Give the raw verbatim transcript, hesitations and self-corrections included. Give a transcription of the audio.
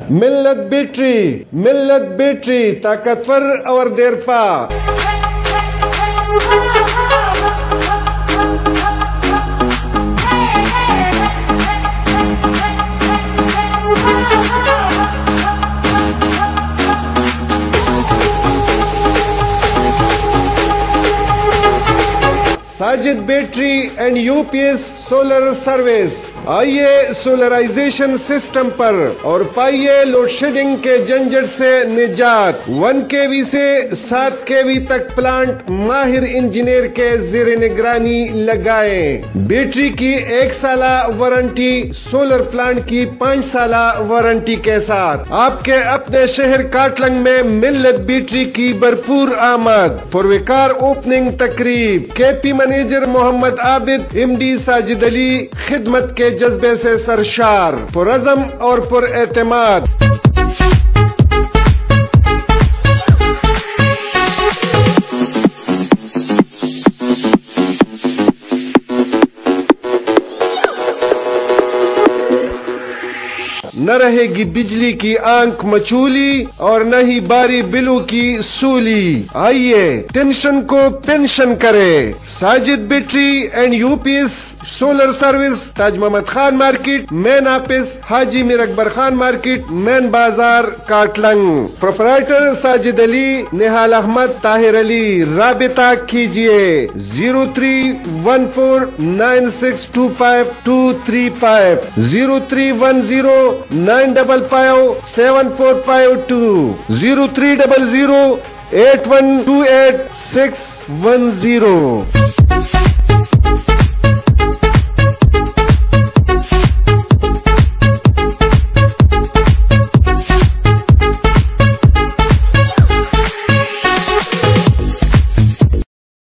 मिल्लत battery, मिल्लत battery ताकतवर और देरपा। Sajid battery and UPS solar service. आइए सोलराइजेशन सिस्टम पर और पाइए लोड शेडिंग के झंझट से निजात। वन केवी से सात केवी तक प्लांट माहिर इंजीनियर के जेर निगरानी लगाएं। बैटरी की एक साला वारंटी, सोलर प्लांट की पाँच साला वारंटी के साथ आपके अपने शहर काटलंग में मिल्लत बैटरी की भरपूर आमद। पुरवकार ओपनिंग तकरीब। KP manager Mohammad Abid, MD Sajid Ali खिदमत के जज्बे से सरशार, पुरअज़म और पुरएतमाद। न रहेगी बिजली की आंख मचूली और न ही बारी बिलों की सूली। आइए टेंशन को पेंशन करे। Sajid battery and UPS solar service, Taj Mohammad Khan market, main office Haji Mir Akbar Khan market, main बाजार काटलंग। प्रोपराइटर साजिद अली, निहाल अहमद, ताहिर अली। राबिता कीजिए zero three one four nine six two five two three five, zero three one zero nine double five seven four five two, zero three double zero eight one two eight six one zero.